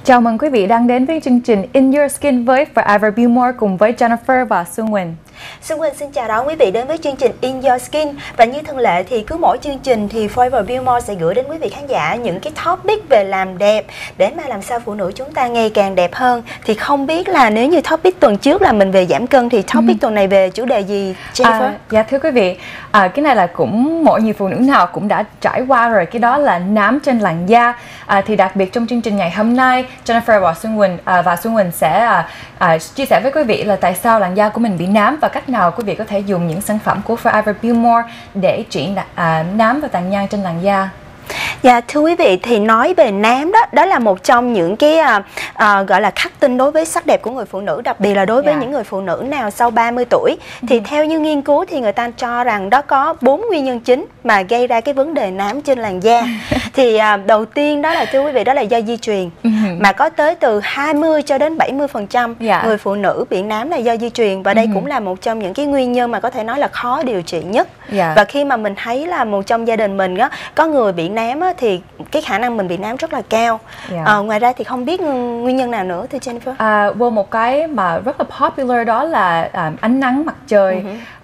Chào mừng quý vị đang đến với chương trình In Your Skin với Forever Be More cùng với Jennifer và Xuân Quỳnh. Xuân Quỳnh xin chào đón quý vị đến với chương trình In Your Skin. Và như thường lệ thì cứ mỗi chương trình thì Forever Be More sẽ gửi đến quý vị khán giả những cái topic về làm đẹp để mà làm sao phụ nữ chúng ta ngày càng đẹp hơn. Thì không biết là nếu như topic tuần trước là mình về giảm cân thì topic tuần này về chủ đề gì, Jennifer? Dạ thưa quý vị, cái này là cũng mỗi nhiều phụ nữ nào cũng đã trải qua rồi, cái đó là nám trên làn da. Thì đặc biệt trong chương trình ngày hôm nay, Jennifer và Xuân Quỳnh sẽ chia sẻ với quý vị là tại sao làn da của mình bị nám và cách nào quý vị có thể dùng những sản phẩm của Forever Be More để trị nám và tàn nhang trên làn da. Dạ thưa quý vị, thì nói về nám đó là một trong những cái gọi là khắc tinh đối với sắc đẹp của người phụ nữ, đặc biệt là đối với những người phụ nữ nào sau 30 tuổi. Thì theo như nghiên cứu thì người ta cho rằng đó có 4 nguyên nhân chính mà gây ra cái vấn đề nám trên làn da. Thì đầu tiên đó là thưa quý vị, đó là do di truyền. Mà có tới từ 20 cho đến 70% người phụ nữ bị nám là do di truyền. Và đây cũng là một trong những cái nguyên nhân mà có thể nói là khó điều trị nhất. Và khi mà mình thấy là một trong gia đình mình có người bị nám thì cái khả năng mình bị nám rất là cao. Ngoài ra thì không biết nguyên nhân nào nữa thưa Jennifer? Một cái mà rất là popular đó là ánh nắng mặt trời.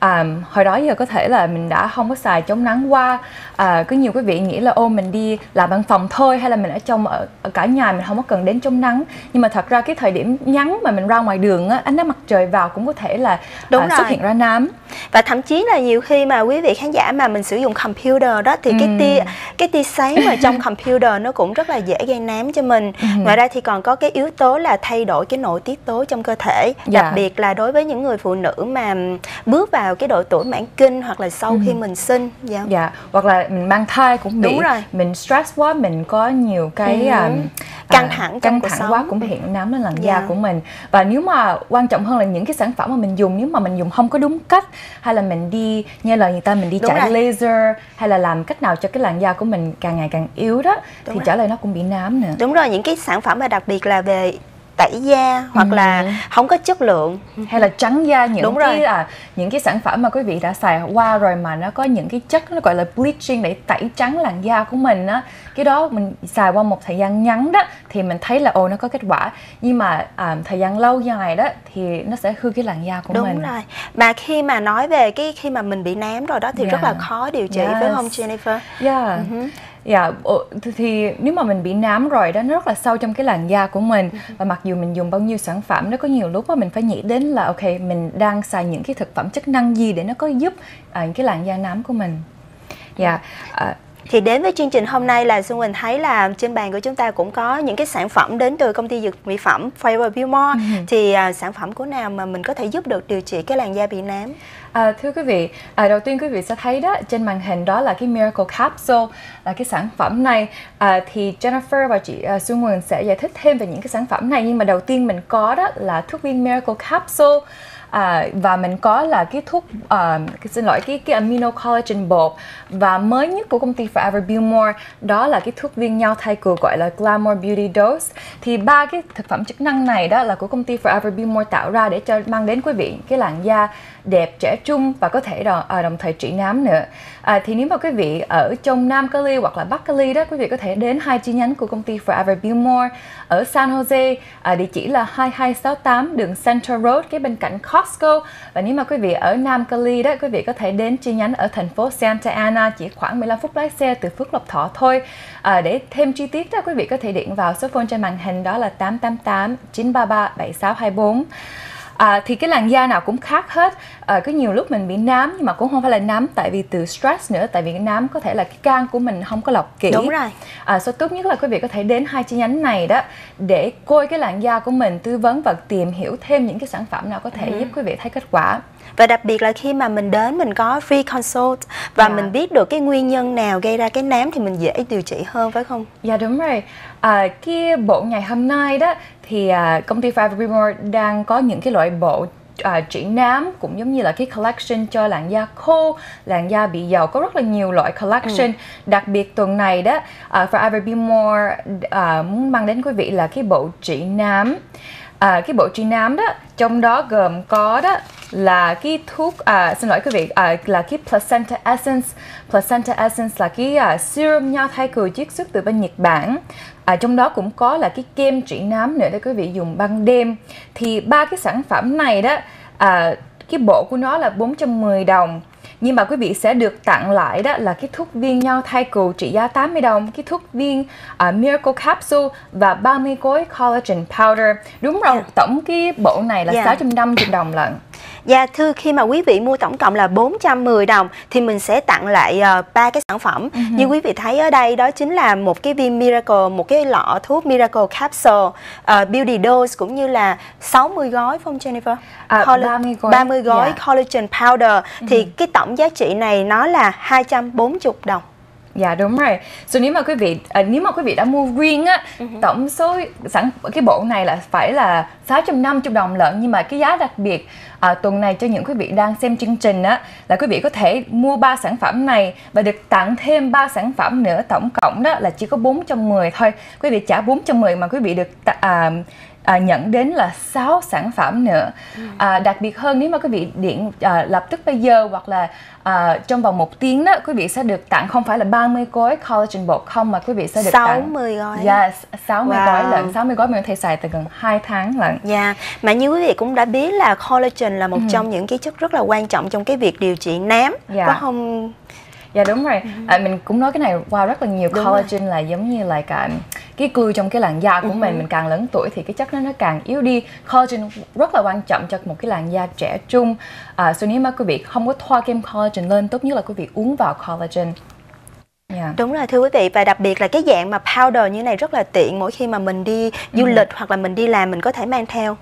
Hồi đó giờ có thể là mình đã không có xài chống nắng qua. Có nhiều quý vị nghĩ là mình đi làm văn phòng thôi, hay là mình ở trong ở cả nhà mình không có cần đến chống nắng. Nhưng mà thật ra cái thời điểm ngắn mà mình ra ngoài đường ánh nắng mặt trời vào cũng có thể là xuất hiện ra nám. Và thậm chí là nhiều khi mà quý vị khán giả mà mình sử dụng computer đó thì cái tia sáng mà trong computer nó cũng rất là dễ gây nám cho mình. Ngoài ra thì còn có cái yếu tố là thay đổi cái nội tiết tố trong cơ thể, đặc biệt là đối với những người phụ nữ mà bước vào cái độ tuổi mãn kinh hoặc là sau khi mình sinh. Hoặc là mình mang thai cũng bị. Mình stress quá, mình có nhiều cái căng thẳng quá cũng hiện nám lên làn da của mình. Và nếu mà quan trọng hơn là những cái sản phẩm mà mình dùng, nếu mà mình dùng không có đúng cách, hay là mình đi nghe lời người ta, mình đi chạy laser, hay là làm cách nào cho cái làn da của mình càng ngày càng yếu đó, thì trả lời nó cũng bị nám nữa. Đúng rồi, những cái sản phẩm mà đặc biệt là về tẩy da hoặc là không có chất lượng hay là trắng da, những cái sản phẩm mà quý vị đã xài qua rồi mà nó có những cái chất nó gọi là bleaching để tẩy trắng làn da của mình á, cái đó mình xài qua một thời gian ngắn đó thì mình thấy là nó có kết quả, nhưng mà thời gian lâu dài đó thì nó sẽ hư cái làn da của mình. Đúng rồi. Mà khi mà nói về khi mà mình bị nám rồi đó thì rất là khó điều trị, phải không Jennifer? Thì nếu mà mình bị nám rồi đó, nó rất là sâu trong cái làn da của mình. Và mặc dù mình dùng bao nhiêu sản phẩm, nó có nhiều lúc mình phải nghĩ đến là ok, mình đang xài những cái thực phẩm chức năng gì để nó có giúp cái làn da nám của mình. Thì đến với chương trình hôm nay là Xuân Quỳnh thấy là trên bàn của chúng ta cũng có những cái sản phẩm đến từ công ty dược mỹ phẩm Forever Be More. Thì sản phẩm của nào mà mình có thể giúp được điều trị cái làn da bị nám? Thưa quý vị, đầu tiên quý vị sẽ thấy đó trên màn hình đó là cái Miracle Capsule, là cái sản phẩm này. Thì Jennifer và chị Xuân Quỳnh sẽ giải thích thêm về những cái sản phẩm này, nhưng mà đầu tiên mình có đó là thuốc viên Miracle Capsule. Và mình có là cái thuốc cái amino collagen bột, và mới nhất của công ty Forever Be More đó là cái thuốc viên nhau thai cừu gọi là Glamour Beauty Dose. Thì ba cái thực phẩm chức năng này đó là của công ty Forever Be More tạo ra để mang đến quý vị cái làn da đẹp, trẻ trung và có thể đồng thời trị nám nữa. Thì nếu mà quý vị ở trong Nam Cali hoặc là Bắc Cali đó, quý vị có thể đến 2 chi nhánh của công ty Forever Be More ở San Jose, địa chỉ là 2268 đường Center Road, cái bên cạnh Costco. Và nếu mà quý vị ở Nam Cali đó, quý vị có thể đến chi nhánh ở thành phố Santa Ana, chỉ khoảng 15 phút lái xe từ Phước Lộc Thọ thôi. Để thêm chi tiết đó, quý vị có thể điện vào số phone trên màn hình đó là 888 933 7624. Thì cái làn da nào cũng khác hết. Có nhiều lúc mình bị nám nhưng mà cũng không phải là nám tại vì từ stress nữa, tại vì cái nám có thể là cái can của mình không có lọc kỹ. Đúng rồi. Tốt nhất là quý vị có thể đến 2 chi nhánh này đó để coi cái làn da của mình, tư vấn và tìm hiểu thêm những cái sản phẩm nào có thể giúp quý vị thấy kết quả. Và đặc biệt là khi mà mình đến mình có free consult và mình biết được cái nguyên nhân nào gây ra cái nám thì mình dễ điều trị hơn, phải không? Dạ đúng rồi. Cái bộ ngày hôm nay đó thì công ty Forever Be More đang có những cái loại bộ trị nám, cũng giống như là cái collection cho làn da khô, làn da bị dầu, có rất là nhiều loại collection. Đặc biệt tuần này đó Forever Be More muốn mang đến quý vị là cái bộ trị nám cái bộ trì nám đó, trong đó gồm có đó là cái thuốc, xin lỗi quý vị, là cái placenta essence. Placenta essence là cái serum nho thai cừu chiết xuất từ bên Nhật Bản. Trong đó cũng có là cái kem trị nám nữa để quý vị dùng ban đêm. Thì ba cái sản phẩm này đó, cái bộ của nó là 410 đồng. Nhưng mà quý vị sẽ được tặng lại đó là cái thuốc viên nho thai cừu trị giá 80 đồng, cái thuốc viên Miracle Capsule và 30 gói collagen powder. Đúng rồi, tổng cái bộ này là 650 đồng lận. Dạ thưa, khi mà quý vị mua tổng cộng là 410 đồng thì mình sẽ tặng lại 3 cái sản phẩm. Như quý vị thấy ở đây đó chính là một cái viên Miracle, một cái lọ thuốc Miracle Capsule, Beauty Dose cũng như là 60 gói phải không Jennifer? 30 gói collagen powder. Thì cái tổng giá trị này nó là 240 đồng. Dạ đúng rồi. Nếu mà quý vị đã mua riêng á, tổng số cái bộ này là phải là 650 đồng lận. Nhưng mà cái giá đặc biệt tuần này cho những quý vị đang xem chương trình á, là quý vị có thể mua 3 sản phẩm này và được tặng thêm 3 sản phẩm nữa. Tổng cộng đó là chỉ có 410 thôi. Quý vị trả 410 mà quý vị được nhận đến là 6 sản phẩm nữa. Đặc biệt hơn, nếu mà quý vị điện lập tức bây giờ hoặc là trong vòng 1 tiếng đó, quý vị sẽ được tặng không phải là 30 gói collagen bột không, mà quý vị sẽ được 60 gói. Yes, 60 gói lận. 60 gói mình có thể xài từ gần 2 tháng lận. Dạ, mà như quý vị cũng đã biết là collagen là một trong những cái chất rất là quan trọng trong cái việc điều trị nám, có không? Dạ đúng rồi. Mình cũng nói cái này qua rất là nhiều. Collagen là giống như là cái glue trong cái làn da của mình càng lớn tuổi thì cái chất nó càng yếu đi. Collagen rất là quan trọng cho một cái làn da trẻ trung. Nếu mà quý vị không có thoa kem collagen lên, tốt nhất là quý vị uống vào collagen. Đúng rồi thưa quý vị, và đặc biệt là cái dạng mà powder như này rất là tiện mỗi khi mà mình đi du lịch hoặc là mình đi làm mình có thể mang theo.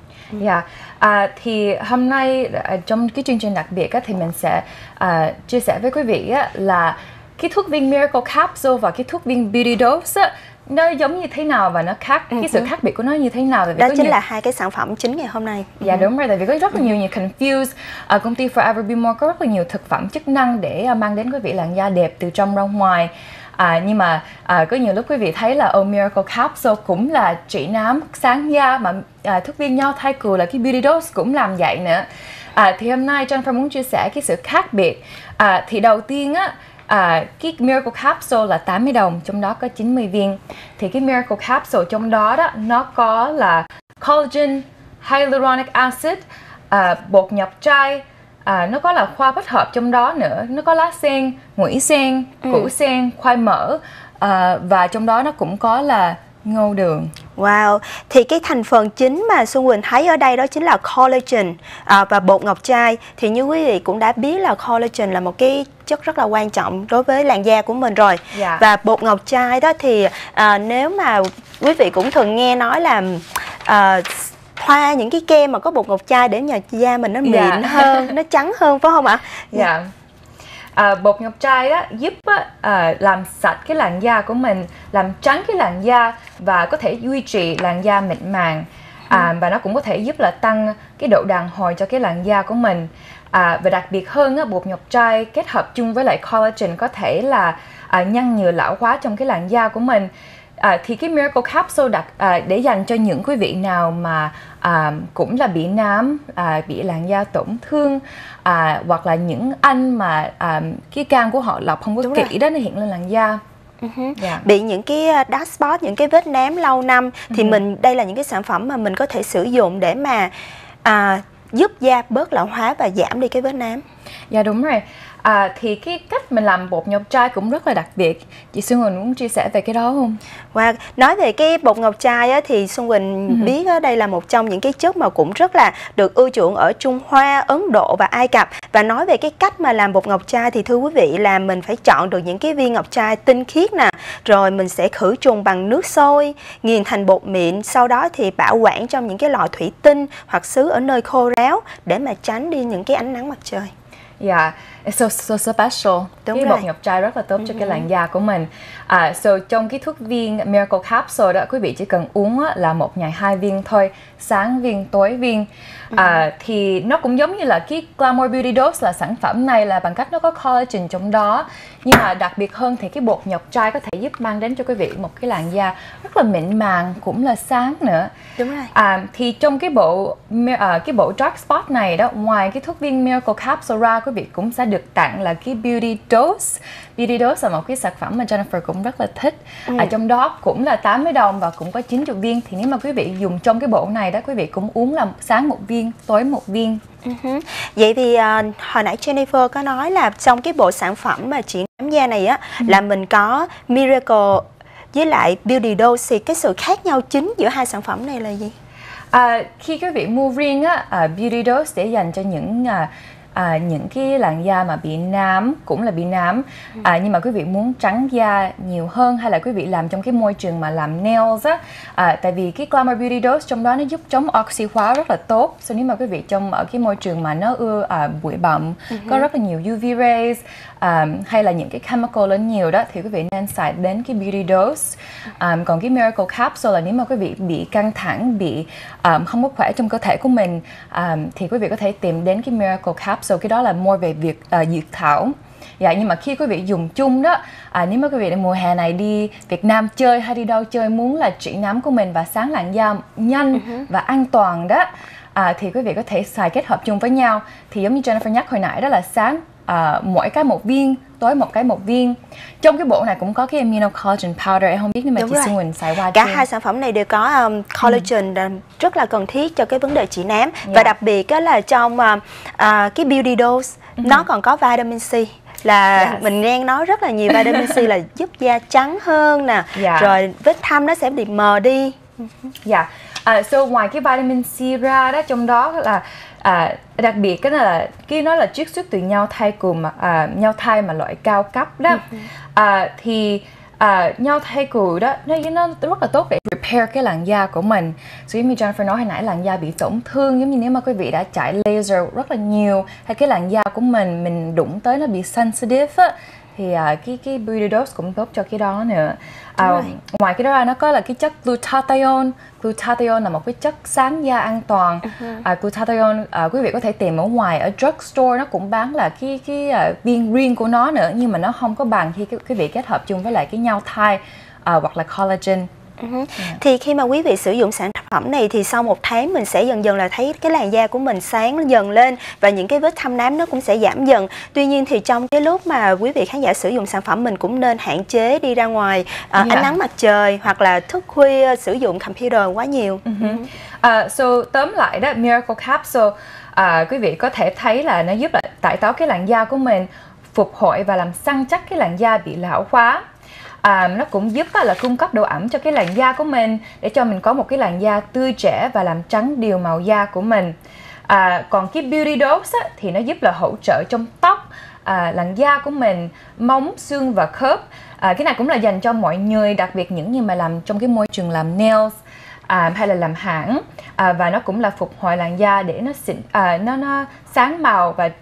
Thì hôm nay trong cái chương trình đặc biệt thì mình sẽ chia sẻ với quý vị là cái thuốc viên Miracle Capsule và cái thuốc viên Beauty Dose nó giống như thế nào và nó khác, cái sự khác biệt của nó như thế nào. Đó chính là hai cái sản phẩm chính ngày hôm nay. Dạ đúng rồi, tại vì có rất là nhiều confuse. Công ty Forever Be More có rất là nhiều thực phẩm chức năng để mang đến quý vị làn da đẹp từ trong ra ngoài. Nhưng mà có nhiều lúc quý vị thấy là Miracle Capsule cũng là trị nám sáng da, mà thuốc viên nho thai cừu là cái Beauty Dose cũng làm vậy nữa. Thì hôm nay Jennifer muốn chia sẻ cái sự khác biệt. Thì đầu tiên cái Miracle Capsule là 80 đồng, trong đó có 90 viên. Thì cái Miracle Capsule trong đó nó có là collagen, hyaluronic acid, bột nhập trai, nó có là khoa bách hợp trong đó nữa, nó có lá sen, ngụy sen, củ sen, khoai mỡ, và trong đó nó cũng có là ngô đường. Wow, thì cái thành phần chính mà Xuân Quỳnh thấy ở đây đó chính là collagen và bột ngọc trai. Thì như quý vị cũng đã biết là collagen là một cái chất rất là quan trọng đối với làn da của mình rồi. Và bột ngọc trai đó thì nếu mà quý vị cũng thường nghe nói là thoa những cái kem mà có bột ngọc trai để nhờ da mình nó mịn hơn, nó trắng hơn phải không ạ? Bột ngọc trai giúp làm sạch cái làn da của mình, làm trắng cái làn da và có thể duy trì làn da mịn màng. Và nó cũng có thể giúp là tăng cái độ đàn hồi cho cái làn da của mình. Và đặc biệt hơn bột ngọc trai kết hợp chung với lại collagen có thể là ngăn ngừa lão hóa trong cái làn da của mình. Thì cái Miracle Capsule để dành cho những quý vị nào mà cũng là bị nám, bị làn da tổn thương, hoặc là những anh mà cái can của họ lọc không có kỹ đó, nó hiện lên làn da. Bị những cái dark spot, những cái vết nám lâu năm thì đây là những cái sản phẩm mà mình có thể sử dụng để mà giúp da bớt lão hóa và giảm đi cái vết nám. Dạ đúng rồi. Thì cái cách mình làm bột ngọc trai cũng rất là đặc biệt. Chị Xuân Quỳnh muốn chia sẻ về cái đó không? Nói về cái bột ngọc trai thì Xuân Quỳnh biết đây là một trong những cái chất mà cũng rất là được ưa chuộng ở Trung Hoa, Ấn Độ và Ai Cập. Và nói về cái cách mà làm bột ngọc trai thì thưa quý vị là mình phải chọn được những cái viên ngọc trai tinh khiết nè, rồi mình sẽ khử trùng bằng nước sôi, nghiền thành bột mịn, sau đó thì bảo quản trong những cái lọ thủy tinh hoặc sứ ở nơi khô ráo để mà tránh đi những cái ánh nắng mặt trời. It's so special. Đúng Cái rồi. bột ngọc trai rất là tốt cho cái làn da của mình. So trong cái thuốc viên Miracle Capsule đó, quý vị chỉ cần uống là 1 ngày 2 viên thôi, sáng viên, tối viên. Thì nó cũng giống như là cái Glamour Beauty Dose, là sản phẩm này là bằng cách nó có collagen trong đó. Nhưng mà đặc biệt hơn thì cái bột ngọc trai có thể giúp mang đến cho quý vị một cái làn da rất là mịn màng, cũng là sáng nữa. Đúng rồi. Thì trong cái bộ Dark Spot này đó, ngoài cái thuốc viên Miracle Capsule ra, quý vị cũng sẽ được tặng là cái Beauty Dose. Beauty Dose là một cái sản phẩm mà Jennifer cũng rất là thích. Trong đó cũng là 80 đồng và cũng có 90 viên. Thì nếu mà quý vị dùng trong cái bộ này đó, quý vị cũng uống là sáng 1 viên, tối 1 viên. Vậy thì hồi nãy Jennifer có nói là trong cái bộ sản phẩm mà trị nám da này á, là mình có Miracle với lại Beauty Dose, thì cái sự khác nhau chính giữa hai sản phẩm này là gì? Khi quý vị mua riêng á, Beauty Dose để dành cho những cái làn da mà bị nám, cũng là bị nám, nhưng mà quý vị muốn trắng da nhiều hơn, hay là quý vị làm trong cái môi trường mà làm nails á, tại vì cái Glamour Beauty Dose trong đó nó giúp chống oxy hóa rất là tốt. So nếu mà quý vị ở cái môi trường mà nó ưa bụi bặm, có rất là nhiều UV rays, hay là những cái chemical lên nhiều đó, thì quý vị nên xài đến cái Beauty Dose. Còn cái Miracle Capsule là nếu mà quý vị bị căng thẳng, bị không có khỏe trong cơ thể của mình, thì quý vị có thể tìm đến cái Miracle Capsule. Cái đó là more về việc diệt thảo. Dạ, nhưng mà khi quý vị dùng chung đó, nếu mà quý vị mùa hè này đi Việt Nam chơi hay đi đâu chơi, muốn là trị nám của mình và sáng làn da nhanh và an toàn đó, thì quý vị có thể xài kết hợp chung với nhau. Thì giống như Jennifer nhắc hồi nãy đó, là sáng mỗi cái 1 viên, tối một cái 1 viên. Trong cái bộ này cũng có cái Amino Collagen Powder, em không biết nhưng mà chị Xuân Quỳnh xài qua cả hai sản phẩm này đều có collagen rất là cần thiết cho cái vấn đề trị nám. Và đặc biệt đó là trong cái Beauty Dose nó còn có vitamin C, là mình nghe nói rất là nhiều vitamin C là giúp da trắng hơn nè, rồi vết thâm nó sẽ bị mờ đi. So ngoài cái vitamin C ra đó, trong đó là đặc biệt cái nó là chiết xuất từ nhau thai cừu, nhau thai mà loại cao cấp đó. Thì nhau thai cừu đó nó rất là tốt để repair cái làn da của mình. So giống như Jennifer nói hồi nãy, làn da bị tổn thương, giống như nếu mà quý vị đã chạy laser rất là nhiều, hay cái làn da của mình đụng tới nó bị sensitive á, thì cái Beauty Dose cũng tốt cho cái đó nữa. Ngoài cái đó ra, nó có là cái chất glutathione. Glutathione là một cái chất sáng da an toàn. Glutathione quý vị có thể tìm ở ngoài, ở drugstore nó cũng bán là cái viên riêng của nó nữa, nhưng mà nó không có bằng khi quý vị kết hợp chung với lại cái nhau thai hoặc là collagen. Thì khi mà quý vị sử dụng sản phẩm này thì sau 1 tháng mình sẽ dần dần là thấy cái làn da của mình sáng dần lên và những cái vết thâm nám nó cũng sẽ giảm dần. Tuy nhiên thì trong cái lúc mà quý vị khán giả sử dụng sản phẩm, mình cũng nên hạn chế đi ra ngoài ánh nắng mặt trời, hoặc là thức khuya sử dụng computer quá nhiều. So tóm lại đó, Miracle Capsule quý vị có thể thấy là nó giúp tái tạo cái làn da của mình, phục hồi và làm săn chắc cái làn da bị lão hóa. Nó cũng giúp là cung cấp độ ẩm cho cái làn da của mình, để cho mình có một cái làn da tươi trẻ và làm trắng đều màu da của mình. Còn cái Beauty Dose thì nó giúp là hỗ trợ trong tóc, làn da của mình, móng, xương và khớp. Cái này cũng là dành cho mọi người, đặc biệt những người mà làm trong cái môi trường làm nails hay là làm hãng, và nó cũng là phục hồi làn da để nó sáng màu và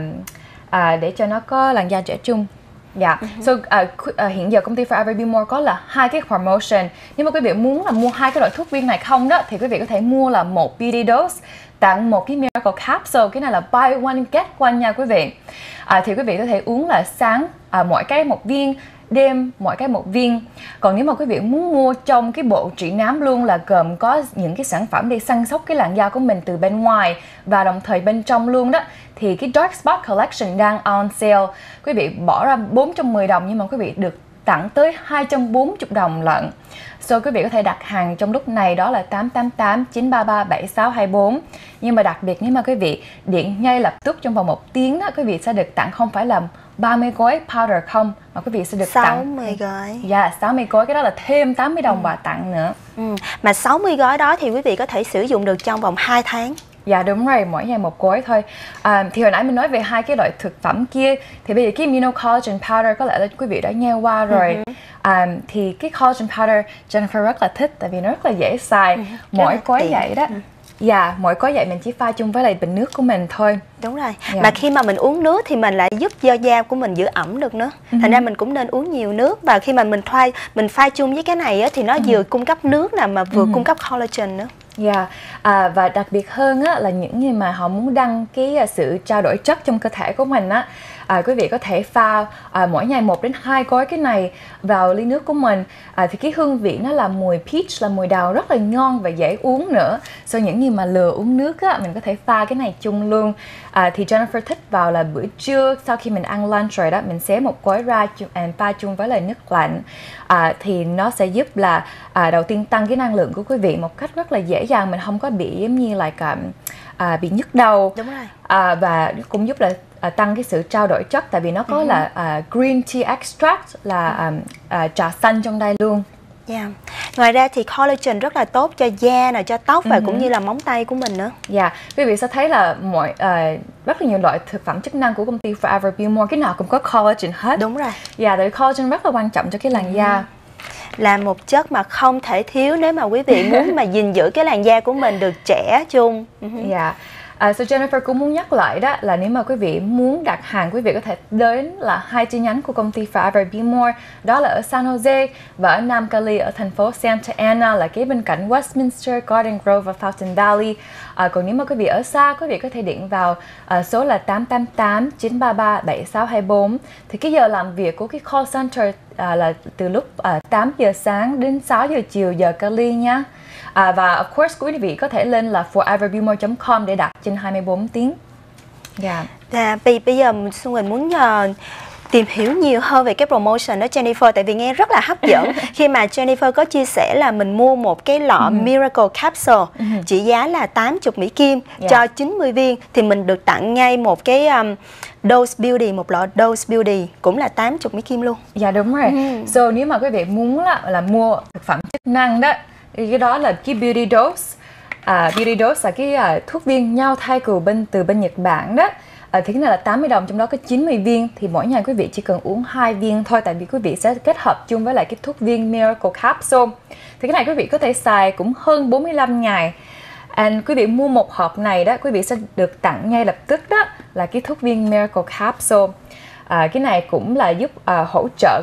để cho nó có làn da trẻ trung. So hiện giờ công ty Forever Be More có là 2 cái promotion. Nếu mà quý vị muốn là mua 2 cái loại thuốc viên này không đó, thì quý vị có thể mua là 1 Beauty Dose tặng 1 cái Miracle Capsule. Cái này là buy one get one nha quý vị. Thì quý vị có thể uống là sáng mỗi cái 1 viên, đêm mỗi cái 1 viên. Còn nếu mà quý vị muốn mua trong cái bộ trị nám luôn, là gồm có những cái sản phẩm để săn sóc cái làn da của mình từ bên ngoài và đồng thời bên trong luôn đó, thì cái Dark Spot Collection đang on sale. Quý vị bỏ ra 410 đồng nhưng mà quý vị được tặng tới 240 đồng lận. So quý vị có thể đặt hàng trong lúc này, đó là 888 933 7624. Nhưng mà đặc biệt nếu mà quý vị điện ngay lập tức trong vòng 1 tiếng đó, quý vị sẽ được tặng không phải là 30 gói powder không, mà quý vị sẽ được 60 gói. 60 gói, cái đó là thêm 80 đồng quà tặng nữa. Mà 60 gói đó thì quý vị có thể sử dụng được trong vòng 2 tháng. Dạ đúng rồi, mỗi ngày 1 gói thôi. Thì hồi nãy mình nói về 2 cái loại thực phẩm kia, thì bây giờ cái Amino Collagen Powder có lẽ là quý vị đã nghe qua rồi. Thì cái Collagen Powder Jennifer rất là thích, tại vì nó rất là dễ xài. Mỗi gói vậy đó Dạ, mỗi có vậy mình chỉ pha chung với lại bình nước của mình thôi. Đúng rồi. Mà khi mà mình uống nước thì mình lại giúp cho da của mình giữ ẩm được nữa. Thành ra mình cũng nên uống nhiều nước. Và khi mà mình pha chung với cái này á, thì nó vừa cung cấp nước nè mà vừa cung cấp collagen nữa. Dạ, và đặc biệt hơn á, là những người mà họ muốn đăng cái sự trao đổi chất trong cơ thể của mình á, quý vị có thể pha mỗi ngày 1 đến 2 gói cái này vào ly nước của mình. Thì cái hương vị nó là mùi peach, là mùi đào rất là ngon và dễ uống nữa. So những người mà lừa uống nước á, mình có thể pha cái này chung luôn. Thì Jennifer thích vào là bữa trưa sau khi mình ăn lunch rồi đó, mình xé một gói ra pha chung với lại nước lạnh. Thì nó sẽ giúp là đầu tiên tăng cái năng lượng của quý vị một cách rất là dễ dàng, mình không có bị giống như là bị nhức đầu. Đúng rồi. Và cũng giúp là tăng cái sự trao đổi chất, tại vì nó có là green tea extract, là trà xanh trong đây luôn. Yeah. Ngoài ra thì collagen rất là tốt cho da nè, cho tóc và cũng như là móng tay của mình nữa. Dạ, quý vị sẽ thấy là rất là nhiều loại thực phẩm chức năng của công ty Forever Be More cái nào cũng có collagen hết. Đúng rồi. Dạ, tại vì collagen rất là quan trọng cho cái làn da. Là một chất mà không thể thiếu nếu mà quý vị muốn mà gìn giữ cái làn da của mình được trẻ trung. Dạ. So Jennifer cũng muốn nhắc lại đó là nếu mà quý vị muốn đặt hàng, quý vị có thể đến là 2 chi nhánh của công ty Forever Be More, đó là ở San Jose và ở Nam Cali ở thành phố Santa Ana, là kế bên cạnh Westminster, Garden Grove và Fountain Valley. Còn nếu mà quý vị ở xa, quý vị có thể điện vào số là 888 933 7624. Thì cái giờ làm việc của cái call center là từ lúc 8 giờ sáng đến 6 giờ chiều giờ Cali nhá. Và of course quý vị có thể lên là foreverbemore.com để đặt trên 24 tiếng. Dạ. Bây giờ Xuân Quỳnh muốn tìm hiểu nhiều hơn về cái promotion đó Jennifer, tại vì nghe rất là hấp dẫn khi mà Jennifer có chia sẻ là mình mua một cái lọ Miracle Capsule trị giá là 80 Mỹ Kim cho 90 viên thì mình được tặng ngay một cái Dose Beauty, một lọ Dose Beauty cũng là 80 Mỹ Kim luôn. Dạ đúng rồi. So nếu mà quý vị muốn là mua thực phẩm chức năng đó, cái đó là cái Beauty Dose. Beauty Dose là cái thuốc viên nhau thai cừu từ bên Nhật Bản đó. Thì cái này là 80 đồng, trong đó có 90 viên. Thì mỗi ngày quý vị chỉ cần uống 2 viên thôi, tại vì quý vị sẽ kết hợp chung với lại cái thuốc viên Miracle Capsule. Thì cái này quý vị có thể xài cũng hơn 45 ngày. And quý vị mua một hộp này đó, quý vị sẽ được tặng ngay lập tức đó là cái thuốc viên Miracle Capsule. Cái này cũng là giúp hỗ trợ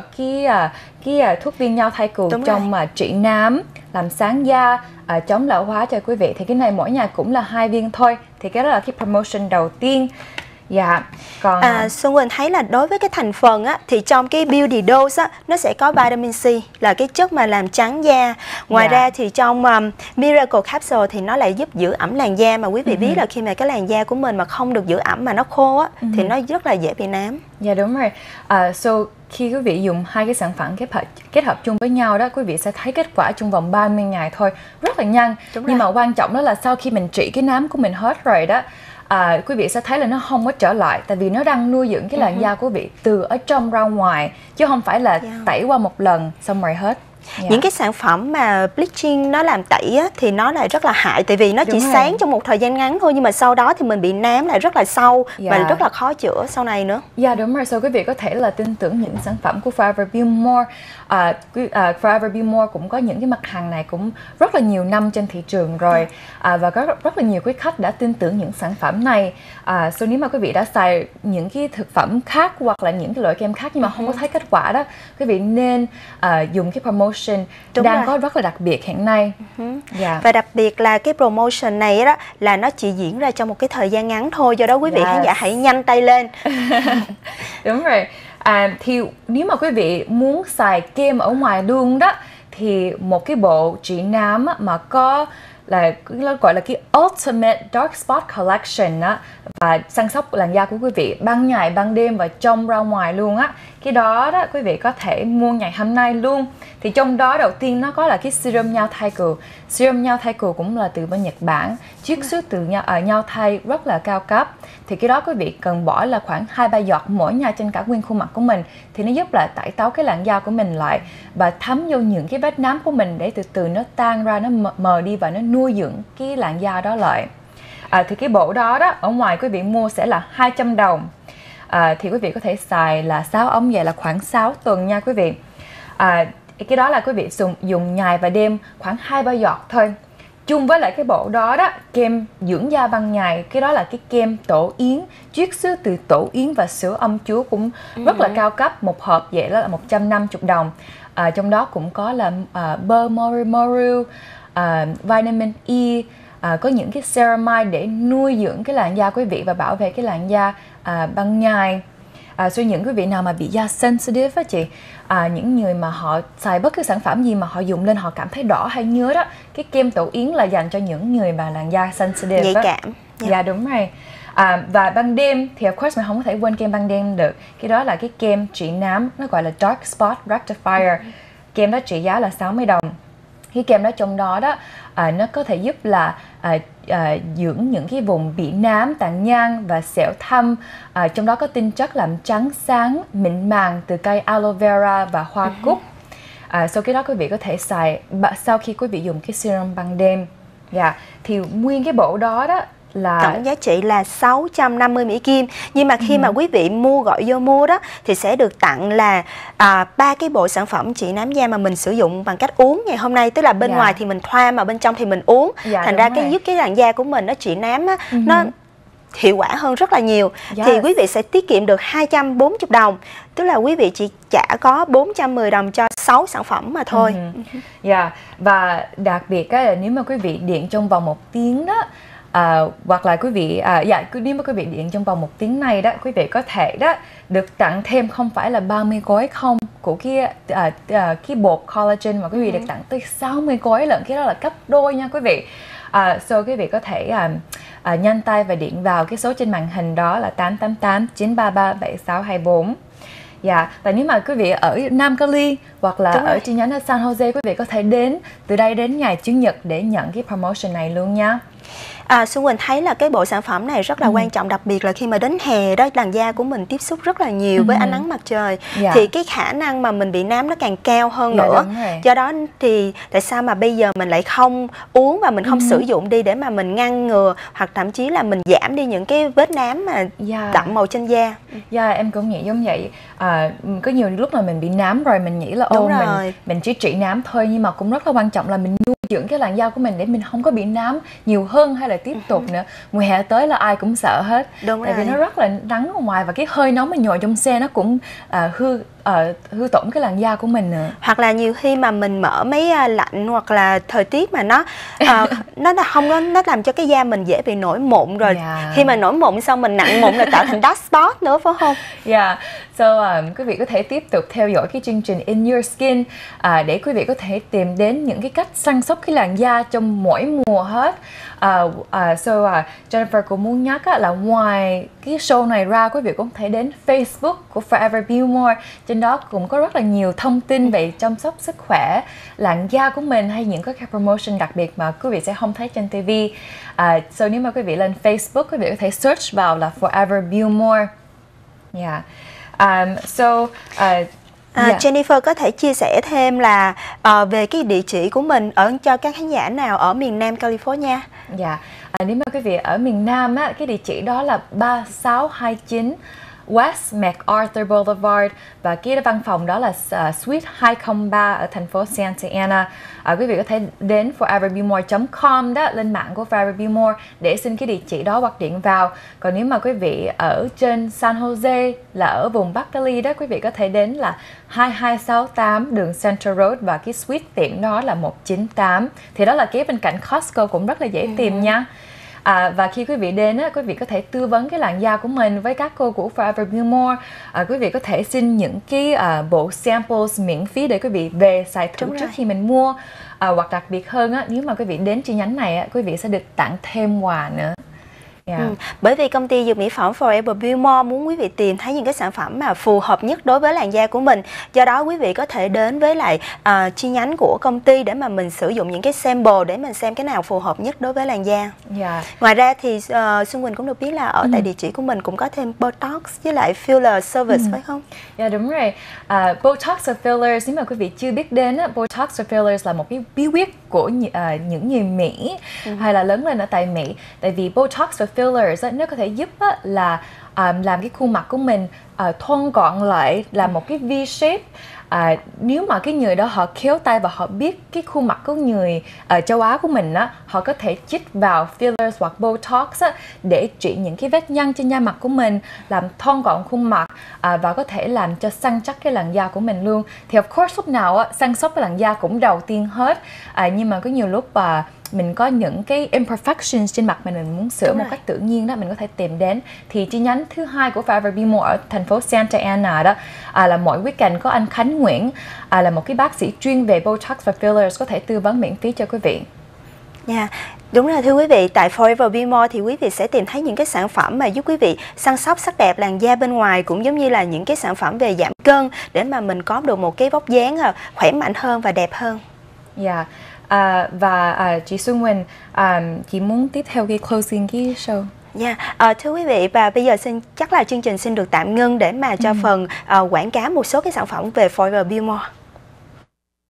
cái thuốc viên nhau thai cừu trong trị nám, làm sáng da, chống lão hóa cho quý vị. Thì cái này mỗi ngày cũng là 2 viên thôi. Thì cái đó là cái promotion đầu tiên. Dạ. Còn Xuân Quỳnh thấy là đối với cái thành phần á, thì trong cái Beauty Dose á, nó sẽ có vitamin C là cái chất mà làm trắng da. Ngoài ra thì trong Miracle Capsule thì nó lại giúp giữ ẩm làn da, mà quý vị biết là khi mà cái làn da của mình mà không được giữ ẩm mà nó khô á, thì nó rất là dễ bị nám. Dạ đúng rồi. So khi quý vị dùng hai cái sản phẩm kết hợp chung với nhau đó, quý vị sẽ thấy kết quả trong vòng 30 ngày thôi, rất là nhanh. Nhưng mà quan trọng đó là sau khi mình trị cái nám của mình hết rồi đó, quý vị sẽ thấy là nó không có trở lại, tại vì nó đang nuôi dưỡng cái làn da của quý vị từ ở trong ra ngoài, chứ không phải là tẩy qua một lần xong rồi hết. Những cái sản phẩm mà bleaching nó làm tẩy á, thì nó lại rất là hại, tại vì nó chỉ sáng trong một thời gian ngắn thôi, nhưng mà sau đó thì mình bị nám lại rất là sâu và rất là khó chữa sau này nữa. Dạ đúng rồi, so quý vị có thể là tin tưởng những sản phẩm của Forever Be More. Forever Be More cũng có những cái mặt hàng này cũng rất là nhiều năm trên thị trường rồi, và có rất là nhiều quý khách đã tin tưởng những sản phẩm này. So nếu mà quý vị đã xài những cái thực phẩm khác hoặc là những cái loại kem khác nhưng mà không có thấy kết quả đó, quý vị nên dùng cái promotion đang có rất là đặc biệt hiện nay. Và đặc biệt là cái promotion này đó là nó chỉ diễn ra trong một cái thời gian ngắn thôi, do đó quý vị khán giả hãy nhanh tay lên. Đúng rồi. Thì nếu mà quý vị muốn xài kem ở ngoài luôn đó, thì một cái bộ trị nám mà có là gọi là cái Ultimate Dark Spot Collection á, và săn sóc làn da của quý vị ban ngày ban đêm và trong ra ngoài luôn á, cái đó đó quý vị có thể mua ngày hôm nay luôn. Thì trong đó đầu tiên nó có là cái serum nhau thai cừu. Serum nhau thai cừu cũng là từ bên Nhật Bản, chiết xuất từ nhau thai rất là cao cấp. Thì cái đó quý vị cần bỏ là khoảng 2-3 giọt mỗi ngày trên cả nguyên khuôn mặt của mình, thì nó giúp là tẩy táo cái làn da của mình lại và thấm vô những cái vết nám của mình để từ từ nó tan ra, nó mờ đi và nó nuôi dưỡng cái làn da đó lại. Thì cái bộ đó đó ở ngoài quý vị mua sẽ là 200 đồng. Thì quý vị có thể xài là 6 ống, vậy là khoảng 6 tuần nha quý vị. Cái đó là quý vị dùng ngày và đêm khoảng 2-3 giọt thôi. chung với lại cái bộ đó đó, kem dưỡng da ban ngày, cái đó là cái kem tổ yến, chiết xuất từ tổ yến và sữa ong chúa, cũng rất là cao cấp. Một hộp vậy đó là 150 đồng. Trong đó cũng có là bơ moru moru, vitamin E, có những cái ceramide để nuôi dưỡng cái làn da quý vị và bảo vệ cái làn da ban ngày. So những quý vị nào mà bị da sensitive á chị, những người mà họ xài bất cứ sản phẩm gì mà họ dùng lên họ cảm thấy đỏ hay ngứa đó, cái kem tổ yến là dành cho những người mà làn da sensitive, nhạy cảm. Dạ đúng rồi. Và ban đêm thì of course mình không có thể quên kem ban đêm được. Cái đó là cái kem trị nám, nó gọi là Dark Spot Rectifier. Kem đó trị giá là 60 đồng. Cái kem đó trong đó đó nó có thể giúp là dưỡng những cái vùng bị nám, tàn nhang và sẹo thâm. Trong đó có tinh chất làm trắng sáng, mịn màng từ cây aloe vera và hoa cúc. Sau cái đó quý vị có thể xài sau khi quý vị dùng cái serum ban đêm. Thì nguyên cái bộ đó đó là tổng giá trị là 650 Mỹ Kim. Nhưng mà khi mà quý vị gọi vô mua đó thì sẽ được tặng là 3 cái bộ sản phẩm trị nám da mà mình sử dụng bằng cách uống ngày hôm nay. Tức là bên ngoài thì mình thoa mà bên trong thì mình uống. Thành ra cái giúp cái làn da của mình nó trị nám á, nó hiệu quả hơn rất là nhiều. Thì quý vị sẽ tiết kiệm được 240 đồng. Tức là quý vị chỉ trả có 410 đồng cho 6 sản phẩm mà thôi. Và đặc biệt là nếu mà quý vị điện trong vòng 1 tiếng đó, hoặc là quý vị nếu mà quý vị điện trong vòng 1 tiếng này đó, quý vị có thể đó được tặng thêm không phải là 30 gói không của cái bột collagen, mà quý vị được tặng tới 60 gói lận. Cái đó là gấp đôi nha quý vị. So quý vị có thể nhanh tay và điện vào cái số trên màn hình đó là 888 933 7624. Và nếu mà quý vị ở Nam Cali hoặc là ở chi nhánh ở San Jose, quý vị có thể đến từ đây đến ngày Chủ nhật để nhận cái promotion này luôn nha. Xuân Quỳnh thấy là cái bộ sản phẩm này rất là quan trọng, đặc biệt là khi mà đến hè đó, làn da của mình tiếp xúc rất là nhiều với ánh nắng mặt trời, thì cái khả năng mà mình bị nám nó càng cao hơn nữa. Do đó thì tại sao mà bây giờ mình lại không uống và mình không sử dụng đi để mà mình ngăn ngừa hoặc thậm chí là mình giảm đi những cái vết nám mà đậm màu trên da. Em cũng nghĩ giống vậy. Có nhiều lúc mà mình bị nám rồi mình nghĩ là mình chỉ trị nám thôi, nhưng mà cũng rất là quan trọng là mình nuôi dưỡng cái làn da của mình để mình không có bị nám nhiều hơn hay là tiếp tục nữa. Mùa hè tới là ai cũng sợ hết. Tại vì nó rất là nắng ở ngoài và cái hơi nóng mình nhồi trong xe nó cũng hư tổn cái làn da của mình nữa. Hoặc là nhiều khi mà mình mở máy lạnh hoặc là thời tiết mà nó làm cho cái da mình dễ bị nổi mụn rồi. Khi mà nổi mụn xong mình nặng mụn là tạo thành dark spot nữa, phải không? So quý vị có thể tiếp tục theo dõi cái chương trình In Your Skin để quý vị có thể tìm đến những cái cách săn sóc cái làn da trong mỗi mùa hết. Jennifer cũng muốn nhắc là ngoài cái show này ra, quý vị cũng có thể đến Facebook của Forever Be More. Trên đó cũng có rất là nhiều thông tin về chăm sóc sức khỏe làn da của mình, hay những cái promotion đặc biệt mà quý vị sẽ không thấy trên TV. So nếu mà quý vị lên Facebook, quý vị có thể search vào là Forever Be More. Jennifer có thể chia sẻ thêm là về cái địa chỉ của mình cho các khán giả nào ở miền Nam California? Nếu mà quý vị ở miền Nam á, cái địa chỉ đó là 3629 West MacArthur Boulevard, và cái văn phòng đó là Suite 203 ở thành phố Santa Ana. Quý vị có thể đến foreverbemore.com đó, lên mạng của Forever Be More để xin cái địa chỉ đó hoặc điện vào. Còn nếu mà quý vị ở trên San Jose là ở vùng Bắc Cali đó, quý vị có thể đến là 2268 đường Center Road, và cái suite tiệm đó là 198. Thì đó là kế bên cạnh Costco, cũng rất là dễ tìm nha. Và khi quý vị đến, quý vị có thể tư vấn cái làn da của mình với các cô của Forever Be More. Quý vị có thể xin những cái bộ samples miễn phí để quý vị về xài thử trước khi mình mua. Hoặc đặc biệt hơn, nếu mà quý vị đến chi nhánh này, quý vị sẽ được tặng thêm quà nữa. Bởi vì công ty dược mỹ phẩm Forever Be More muốn quý vị tìm thấy những cái sản phẩm mà phù hợp nhất đối với làn da của mình. Do đó quý vị có thể đến với lại chi nhánh của công ty để mà mình sử dụng những cái sample để mình xem cái nào phù hợp nhất đối với làn da. Ngoài ra thì Xuân Quỳnh cũng được biết là ở tại địa chỉ của mình cũng có thêm Botox với lại filler service, phải không? Đúng rồi. Botox và fillers, nếu mà quý vị chưa biết đến, Botox và fillers là một cái bí quyết của những người Mỹ hay là lớn lên ở tại Mỹ. Tại vì Botox và fillers nó có thể giúp làm cái khuôn mặt của mình thon gọn lại, làm một cái V shape, nếu mà cái người đó họ khéo tay và họ biết cái khuôn mặt của người châu Á của mình á, họ có thể chích vào fillers hoặc Botox á, để trị những cái vết nhăn trên da mặt của mình, làm thon gọn khuôn mặt và có thể làm cho săn chắc cái làn da của mình luôn. Thì of course lúc nào á, săn sóc cái làn da cũng đầu tiên hết, nhưng mà có nhiều lúc mình có những cái imperfections trên mặt mình muốn sửa một cách tự nhiên đó, mình có thể tìm đến. Thì chi nhánh thứ hai của Forever Be More ở thành phố Santa Ana đó là mỗi weekend có anh Khánh Nguyễn là một cái bác sĩ chuyên về Botox và fillers, có thể tư vấn miễn phí cho quý vị. Dạ, đúng rồi thưa quý vị, tại Forever Be More thì quý vị sẽ tìm thấy những cái sản phẩm mà giúp quý vị săn sóc sắc đẹp làn da bên ngoài, cũng giống như là những cái sản phẩm về giảm cân để mà mình có được một cái vóc dáng khỏe mạnh hơn và đẹp hơn. Dạ. Và chị Xuân Quỳnh, chị muốn tiếp theo cái closing cái show. Dạ, thưa quý vị, và bây giờ chắc là chương trình xin được tạm ngưng để mà cho phần quảng cáo một số cái sản phẩm về Forever Be More.